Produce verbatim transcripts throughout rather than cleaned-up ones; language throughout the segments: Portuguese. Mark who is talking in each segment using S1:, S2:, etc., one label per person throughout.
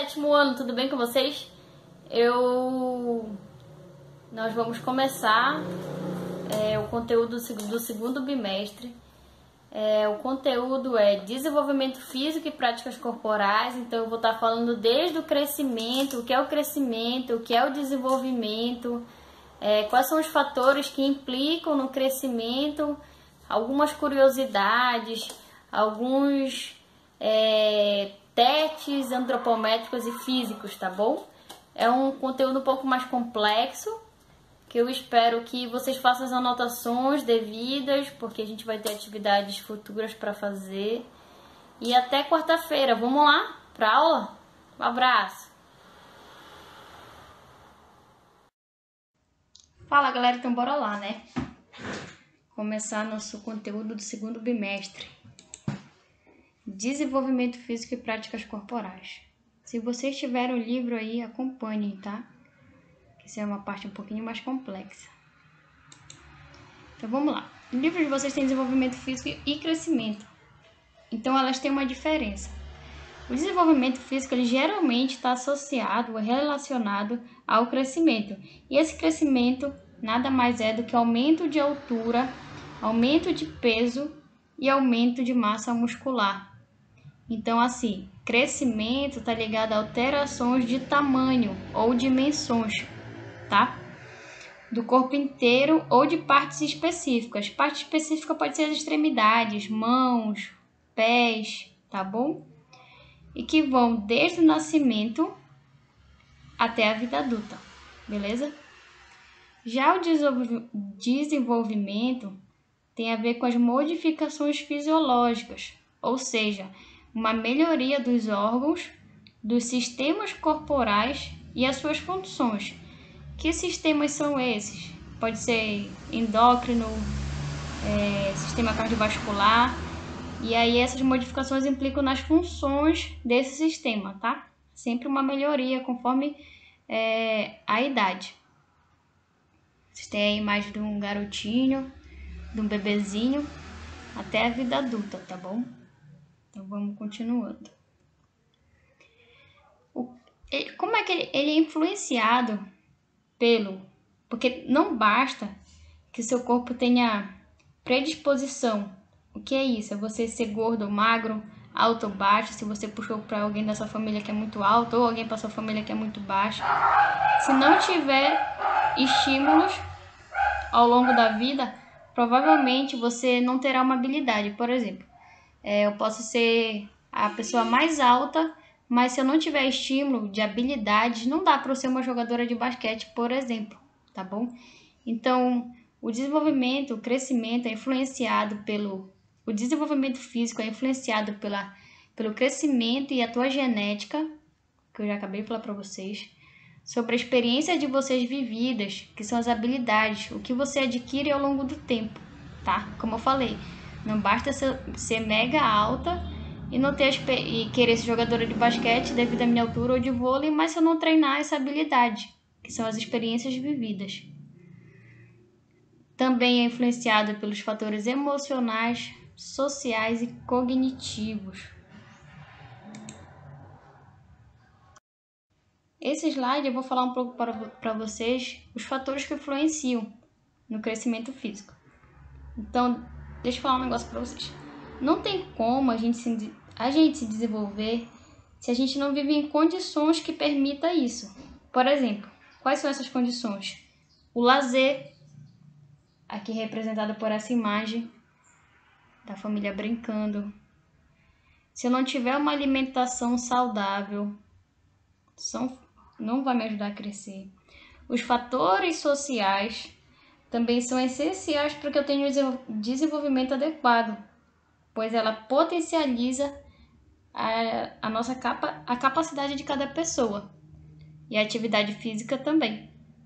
S1: sétimo ano, tudo bem com vocês? Eu... Nós vamos começar é, o conteúdo do segundo bimestre. É, o conteúdo é desenvolvimento físico e práticas corporais, então eu vou estar falando desde o crescimento, o que é o crescimento, o que é o desenvolvimento, é, quais são os fatores que implicam no crescimento, algumas curiosidades, alguns é, testes antropométricos e físicos, tá bom? É um conteúdo um pouco mais complexo, que eu espero que vocês façam as anotações devidas, porque a gente vai ter atividades futuras para fazer. E até quarta-feira, vamos lá para a aula? Um abraço! Fala galera, então bora lá, né? Começar nosso conteúdo do segundo bimestre. Desenvolvimento físico e práticas corporais. Se vocês tiverem o livro aí, acompanhem, tá? Isso é uma parte um pouquinho mais complexa. Então vamos lá. No livro de vocês tem desenvolvimento físico e crescimento. Então elas têm uma diferença. O desenvolvimento físico ele geralmente está associado ou relacionado ao crescimento. E esse crescimento nada mais é do que aumento de altura, aumento de peso e aumento de massa muscular. Então assim, crescimento está ligado a alterações de tamanho ou dimensões, tá? Do corpo inteiro ou de partes específicas. Parte específica pode ser as extremidades, mãos, pés, tá bom? E que vão desde o nascimento até a vida adulta, beleza? Já o desenvolvimento tem a ver com as modificações fisiológicas, ou seja, uma melhoria dos órgãos, dos sistemas corporais e as suas funções. Que sistemas são esses? Pode ser endócrino, é, sistema cardiovascular, e aí essas modificações implicam nas funções desse sistema, tá? Sempre uma melhoria conforme é, a idade. Vocês têm aí a imagem de um garotinho, de um bebezinho, até a vida adulta, tá bom? Então vamos continuando. O, como é que ele, ele é influenciado pelo... Porque não basta que seu corpo tenha predisposição. O que é isso? É você ser gordo ou magro, alto ou baixo, se você puxou para alguém da sua família que é muito alto ou alguém para sua família que é muito baixo. Se não tiver estímulos ao longo da vida, provavelmente você não terá uma habilidade. Por exemplo, é, eu posso ser a pessoa mais alta, mas se eu não tiver estímulo de habilidades, não dá para eu ser uma jogadora de basquete, por exemplo, tá bom? Então, o desenvolvimento, o crescimento é influenciado pelo... O desenvolvimento físico é influenciado pela, pelo crescimento e a tua genética, que eu já acabei de falar para vocês, sobre a experiência de vocês vividas, que são as habilidades, o que você adquire ao longo do tempo, tá? Como eu falei, não basta ser, ser mega alta e não ter e querer ser jogadora de basquete devido à minha altura ou de vôlei, mas se eu não treinar essa habilidade, que são as experiências vividas. Também é influenciado pelos fatores emocionais, sociais e cognitivos. Esse slide eu vou falar um pouco para vocês os fatores que influenciam no crescimento físico. Então, deixa eu falar um negócio para vocês. Não tem como a gente, se, a gente se desenvolver se a gente não vive em condições que permitam isso. Por exemplo, quais são essas condições? O lazer, aqui representado por essa imagem da família brincando. Se eu não tiver uma alimentação saudável, são, não vai me ajudar a crescer. Os fatores sociais também são essenciais para que eu tenha um desenvolvimento adequado, pois ela potencializa a, a nossa capa, a capacidade de cada pessoa e a atividade física também.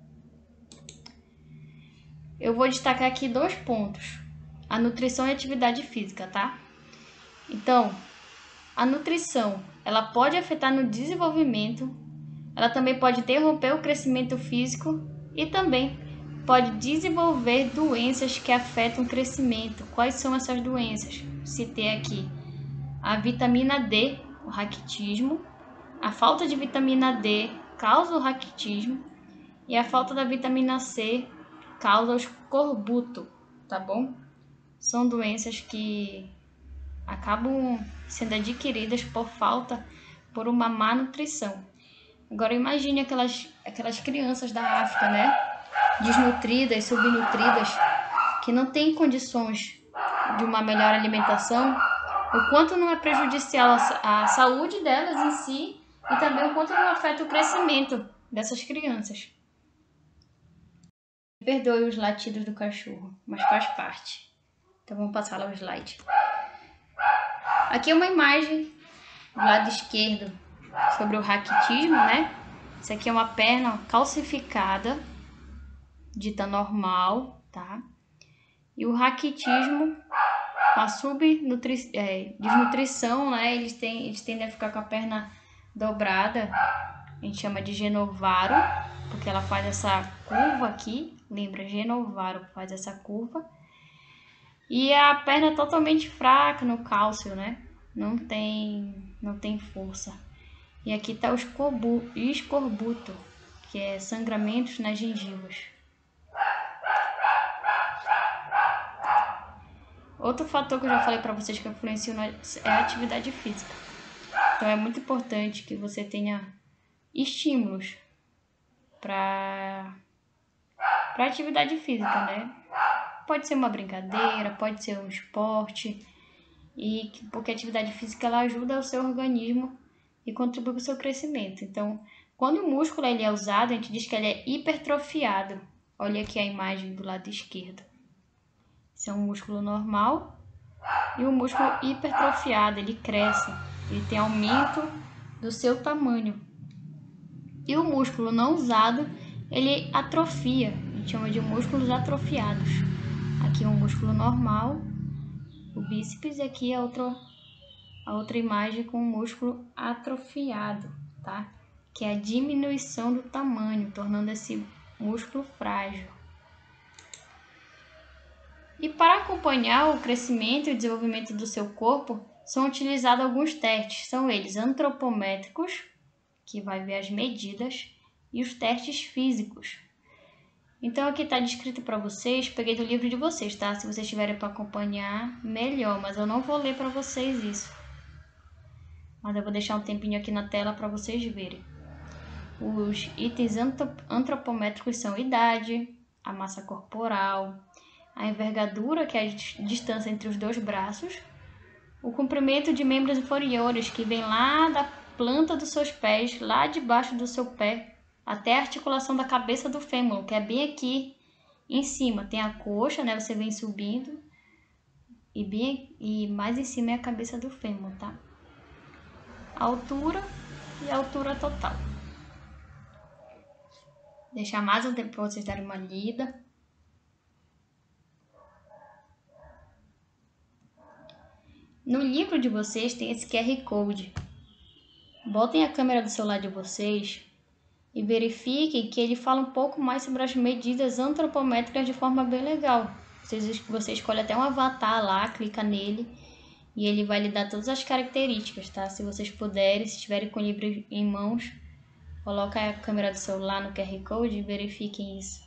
S1: Eu vou destacar aqui dois pontos: a nutrição e a atividade física, tá? Então, a nutrição, ela pode afetar no desenvolvimento, ela também pode interromper o crescimento físico e também pode desenvolver doenças que afetam o crescimento. Quais são essas doenças? Citei aqui a vitamina D, o raquitismo, A falta de vitamina D causa o raquitismo e a falta da vitamina C causa o escorbuto, tá bom? São doenças que acabam sendo adquiridas por falta, por uma má nutrição. Agora imagine aquelas, aquelas crianças da África, né? Desnutridas, subnutridas, que não têm condições de uma melhor alimentação, o quanto não é prejudicial à saúde delas em si e também o quanto não afeta o crescimento dessas crianças. Perdoe os latidos do cachorro, mas faz parte. Então vamos passar lá o slide. Aqui é uma imagem do lado esquerdo sobre o raquitismo, né? Isso aqui é uma perna calcificada, dita normal, tá? E o raquitismo, a subnutri... é, desnutrição, né? Eles, têm, eles tendem a ficar com a perna dobrada. A gente chama de genovaro, porque ela faz essa curva aqui. Lembra, genovaro faz essa curva. E a perna é totalmente fraca no cálcio, né? Não tem, não tem força. E aqui tá o escorbuto, que é sangramentos nas gengivas. Outro fator que eu já falei para vocês que influencia é a atividade física. Então é muito importante que você tenha estímulos para para atividade física, né? Pode ser uma brincadeira, pode ser um esporte, e porque a atividade física ela ajuda o seu organismo e contribui para o seu crescimento. Então, quando o músculo ele é usado, a gente diz que ele é hipertrofiado. Olha aqui a imagem do lado esquerdo. Esse é um músculo normal e o músculo hipertrofiado, ele cresce, ele tem aumento do seu tamanho. E o músculo não usado, ele atrofia, a gente chama de músculos atrofiados. Aqui é um músculo normal, o bíceps, e aqui é outro, a outra imagem com o músculo atrofiado, tá? Que é a diminuição do tamanho, tornando esse músculo frágil. E para acompanhar o crescimento e o desenvolvimento do seu corpo, são utilizados alguns testes. São eles antropométricos, que vai ver as medidas, e os testes físicos. Então aqui está descrito para vocês, peguei do livro de vocês, tá? Se vocês tiverem para acompanhar, melhor, mas eu não vou ler para vocês isso. Mas eu vou deixar um tempinho aqui na tela para vocês verem. Os itens antropométricos são idade, a massa corporal, a envergadura, que é a distância entre os dois braços, o comprimento de membros inferiores, que vem lá da planta dos seus pés, lá debaixo do seu pé, até a articulação da cabeça do fêmur, que é bem aqui em cima. Tem a coxa, né? Você vem subindo e, bem, e mais em cima é a cabeça do fêmur, tá? A altura e a altura total. Deixar mais um tempo para vocês darem uma lida. No livro de vocês tem esse Q R Code. Botem a câmera do celular de vocês e verifiquem que ele fala um pouco mais sobre as medidas antropométricas de forma bem legal. Você, você escolhe até um avatar lá, clica nele e ele vai lhe dar todas as características, tá? Se vocês puderem, se estiverem com o livro em mãos, coloca a câmera do celular no Q R Code e verifiquem isso.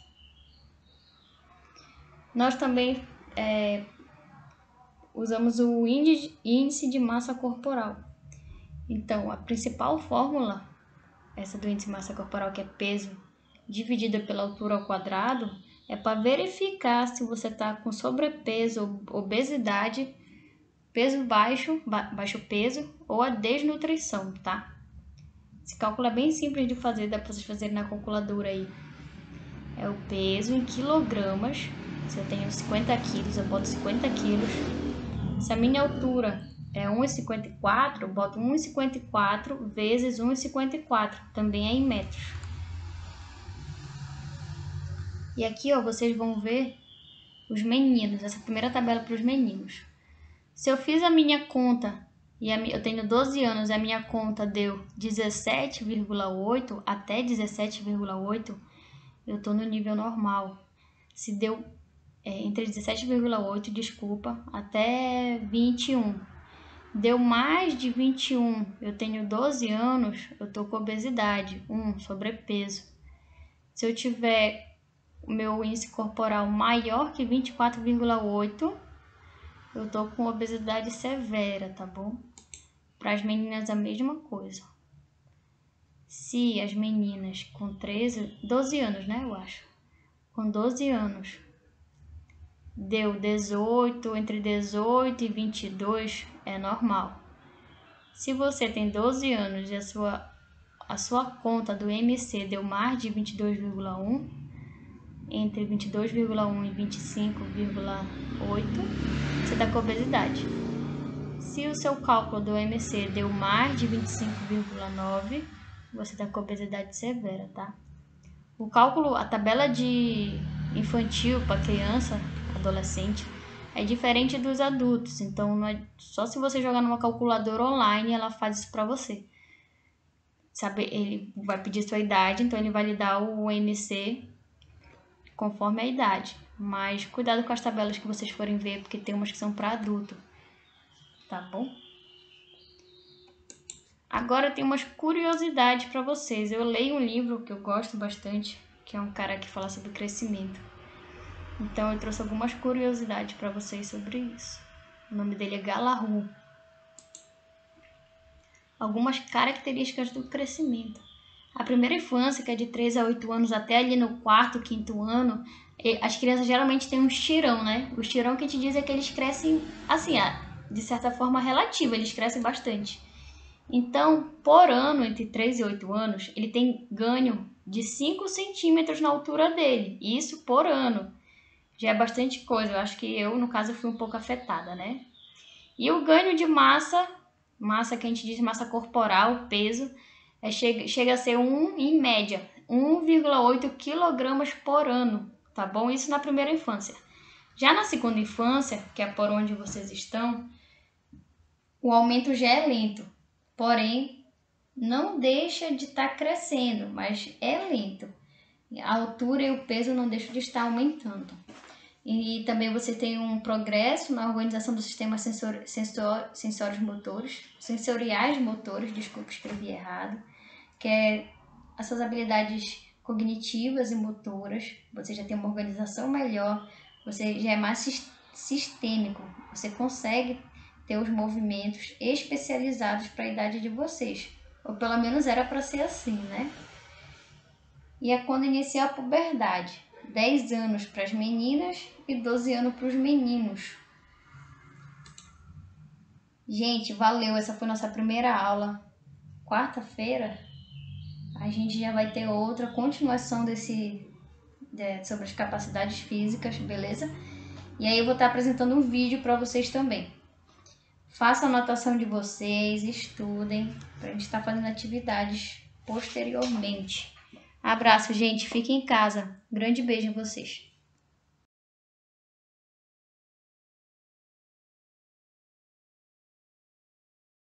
S1: Nós também é, usamos o índice de massa corporal. Então, a principal fórmula, essa do índice de massa corporal, que é peso dividida pela altura ao quadrado, é para verificar se você está com sobrepeso, obesidade, peso baixo, ba baixo peso ou a desnutrição, tá? Esse cálculo é bem simples de fazer, dá para vocês fazerem na calculadora aí. É o peso em quilogramas. Se eu tenho cinquenta quilos, eu boto cinquenta quilos. Se a minha altura é um e cinquenta e quatro, eu boto um e cinquenta e quatro vezes um e cinquenta e quatro, também é em metros. E aqui, ó, vocês vão ver os meninos, essa primeira tabela para os meninos. Se eu fiz a minha conta, e a, eu tenho doze anos e a minha conta deu dezessete vírgula oito, até dezessete vírgula oito, eu estou no nível normal. Se deu é, entre dezessete vírgula oito, desculpa, até vinte e um. deu mais de vinte e um, eu tenho doze anos, eu tô com obesidade, um, sobrepeso. Se eu tiver o meu índice corporal maior que vinte e quatro vírgula oito, eu tô com obesidade severa, tá bom? Para as meninas a mesma coisa. Se as meninas com treze, doze anos, né, eu acho. Com doze anos deu dezoito, entre dezoito e vinte e dois, é normal. Se você tem doze anos e a sua, a sua conta do M C deu mais de vinte e dois vírgula um, entre vinte e dois vírgula um e vinte e cinco vírgula oito, você está com obesidade. Se o seu cálculo do M C deu mais de vinte e cinco vírgula nove, você está com obesidade severa, tá? O cálculo, a tabela de infantil para criança, adolescente, é diferente dos adultos. Então, não é, só se você jogar numa calculadora online, ela faz isso para você. Sabe, ele vai pedir sua idade, então ele vai lhe dar o M C conforme a idade. Mas cuidado com as tabelas que vocês forem ver, porque tem umas que são para adulto. Tá bom? Agora tem umas curiosidades para vocês. Eu leio um livro que eu gosto bastante, que é um cara que fala sobre crescimento. Então eu trouxe algumas curiosidades para vocês sobre isso. O nome dele é Galahu. Algumas características do crescimento. A primeira infância, que é de três a oito anos, até ali no quarto, quinto ano, as crianças geralmente têm um estirão, né? O estirão que a gente diz é que eles crescem, assim, de certa forma relativa, eles crescem bastante. Então, por ano, entre três e oito anos, ele tem ganho de cinco centímetros na altura dele. Isso por ano. Já é bastante coisa. Eu acho que eu, no caso, fui um pouco afetada, né? E o ganho de massa, massa que a gente diz massa corporal, peso, é, chega, chega a ser, um, em média, um vírgula oito quilogramas por ano, tá bom? Isso na primeira infância. Já na segunda infância, que é por onde vocês estão, o aumento já é lento. Porém, não deixa de estar crescendo, mas é lento. A altura e o peso não deixam de estar aumentando. E também você tem um progresso na organização do sistema sensor, sensor, sensórios motores, sensoriais motores, desculpa, escrevi errado, que é as suas habilidades cognitivas e motoras. Você já tem uma organização melhor, você já é mais sistêmico, você consegue ter os movimentos especializados para a idade de vocês. Ou pelo menos era para ser assim, né? E é quando inicia a puberdade. dez anos para as meninas e doze anos para os meninos. Gente, valeu! Essa foi nossa primeira aula. Quarta-feira a gente já vai ter outra continuação desse, de, sobre as capacidades físicas, beleza? E aí eu vou estar apresentando um vídeo para vocês também. Façam a anotação de vocês, estudem, para a gente estar fazendo atividades posteriormente. Abraço, gente. Fiquem em casa. Grande beijo em vocês.